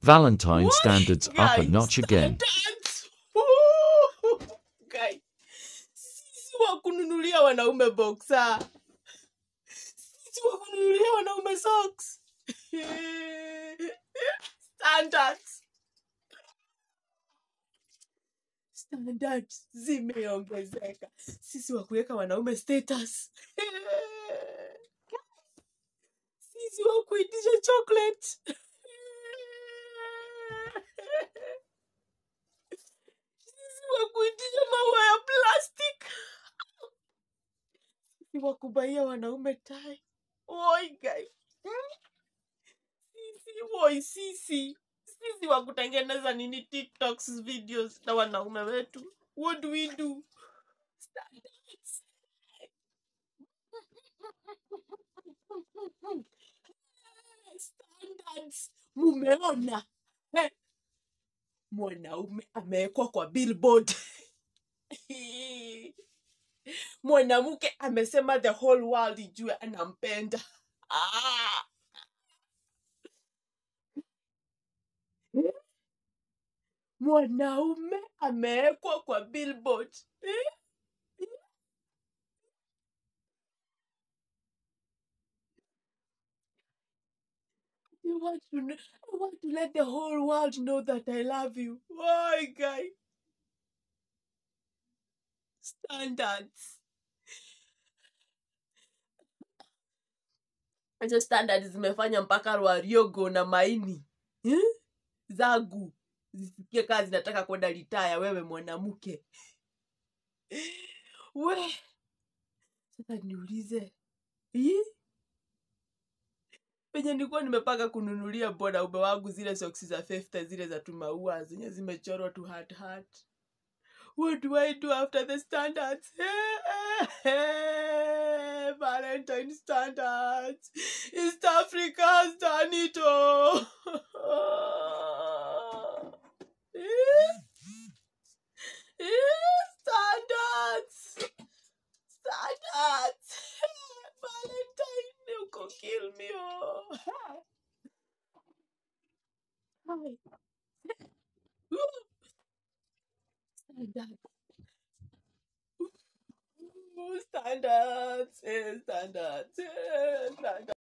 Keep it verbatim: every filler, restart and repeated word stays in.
Valentine What? Standards up a Guys, notch again. standards. Woo! Guys, sisi wa kununulia wanaume boxer. Sisi wa kununulia wanaume socks. Standards. Standards zimeongezeka. Sisi wa kuweka wanaume status. Sisi wa kuitisha chocolate. Sisi wa kuitisha maua ya plastic. Sisi wa kubaia wanaume tai. Oi guys. Sisi oi sisi. Sisi wa kutengeneza nini TikToks videos na wanaume wetu. What do we do? Standards. Standards. Mumeona? Eh. Mwanaume amewekwa kwa Billboard. Mwanamke amesema the whole world ijue anampenda. Ah. Mwanaume amewekwa kwa Billboard. I want to know, I want to let the whole world know that I love you. Why, guy? Standards. Hizo standards zimefanya mpaka Wariogo na Maini eh? Zagu zisikie kazi nataka kwenda retire. Wewe mwanamke we, sasa niulize eh? Penye nilikuwa nimepaka kununulia bwana ube wangu zile socks za fifty zile za tumaua zenye zimechorwa tu heart heart. What do I do after the standards? Valentine Standards. East Africa has done it all. Standards. Standards. Valentine, you could kill me. Oh. Hi. Standards. Standards. Standards. Standards.